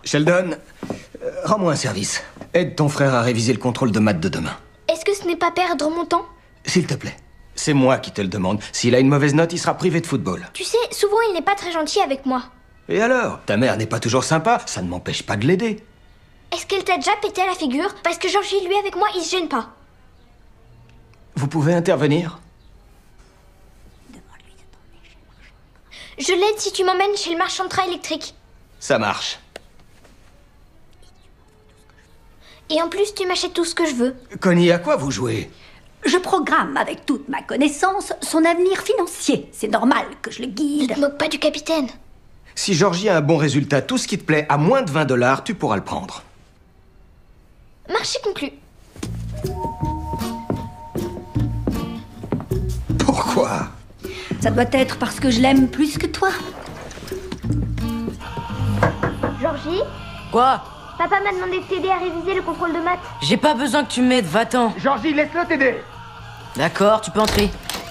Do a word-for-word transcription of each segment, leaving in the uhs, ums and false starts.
Sheldon, euh, rends-moi un service. Aide ton frère à réviser le contrôle de maths de demain. Est-ce que ce n'est pas perdre mon temps? S'il te plaît. C'est moi qui te le demande. S'il a une mauvaise note, il sera privé de football. Tu sais, souvent il n'est pas très gentil avec moi. Et alors? Ta mère n'est pas toujours sympa, ça ne m'empêche pas de l'aider. Est-ce qu'elle t'a déjà pété à la figure? Parce que Georgie, lui, avec moi, il se gêne pas. Vous pouvez intervenir? Je l'aide si tu m'emmènes chez le marchand de train électrique. Ça marche. Et en plus, tu m'achètes tout ce que je veux. Connie, à quoi vous jouez? Je programme avec toute ma connaissance son avenir financier. C'est normal que je le Ne guide. te moque pas du capitaine. Si Georgie a un bon résultat, tout ce qui te plaît, à moins de vingt dollars, tu pourras le prendre. Marché conclu. Pourquoi? Ça doit être parce que je l'aime plus que toi. Georgie, Quoi? papa m'a demandé de t'aider à réviser le contrôle de maths. J'ai pas besoin que tu m'aides, va-t'en. Georgie, laisse-le t'aider. D'accord, tu peux entrer.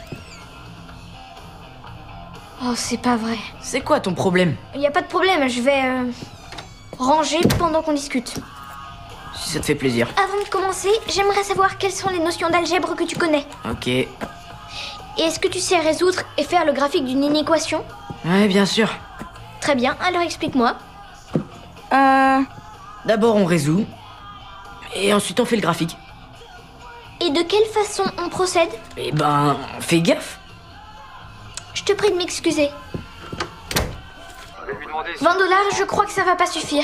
Oh, c'est pas vrai. C'est quoi ton problème? Y a pas de problème, je vais euh, ranger pendant qu'on discute. Si ça te fait plaisir. Avant de commencer, j'aimerais savoir quelles sont les notions d'algèbre que tu connais. Ok. Et est-ce que tu sais résoudre et faire le graphique d'une inéquation? Ouais, bien sûr. Très bien, alors explique-moi. Euh... D'abord on résout. Et ensuite on fait le graphique. Et de quelle façon on procède? Eh ben, fais gaffe. Je te prie de m'excuser. vingt dollars, je crois que ça va pas suffire.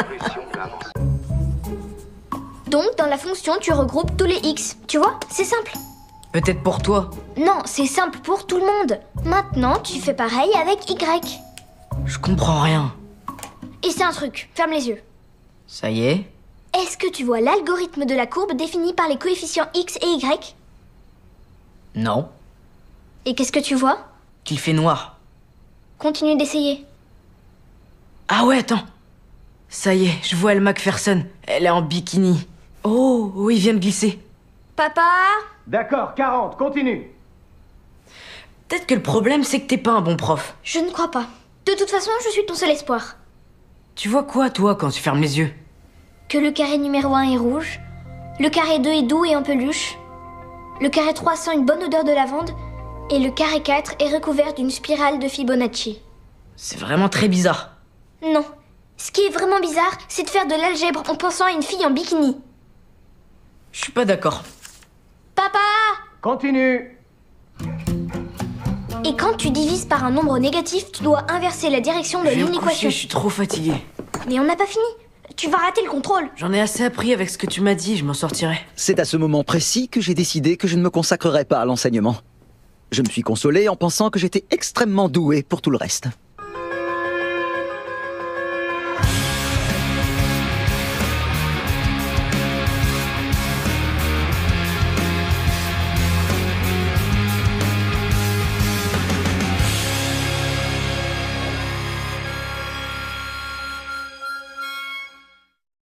Donc, dans la fonction, tu regroupes tous les x. Tu vois, c'est simple. Peut-être pour toi. Non, c'est simple pour tout le monde. Maintenant, tu fais pareil avec y. Je comprends rien. Et c'est un truc, ferme les yeux. Ça y est? Est-ce que tu vois l'algorithme de la courbe défini par les coefficients x et y? Non. Et qu'est-ce que tu vois? Qu'il fait noir. Continue d'essayer. Ah ouais, attends. Ça y est, je vois Elle Macpherson. Elle est en bikini. Oh, oh, il vient de glisser. Papa? D'accord, quarante, continue. Peut-être que le problème, c'est que t'es pas un bon prof. Je ne crois pas. De toute façon, je suis ton seul espoir. Tu vois quoi, toi, quand tu fermes les yeux? Que le carré numéro un est rouge, le carré deux est doux et en peluche, le carré trois sent une bonne odeur de lavande, et le carré quatre est recouvert d'une spirale de Fibonacci. C'est vraiment très bizarre. Non. Ce qui est vraiment bizarre, c'est de faire de l'algèbre en pensant à une fille en bikini. Je suis pas d'accord. Papa! Continue. Et quand tu divises par un nombre négatif, tu dois inverser la direction de Je vais me coucher, l'inéquation. je suis trop fatigué. Mais on n'a pas fini. Tu vas rater le contrôle. J'en ai assez appris avec ce que tu m'as dit, je m'en sortirai. C'est à ce moment précis que j'ai décidé que je ne me consacrerais pas à l'enseignement. Je me suis consolé en pensant que j'étais extrêmement doué pour tout le reste.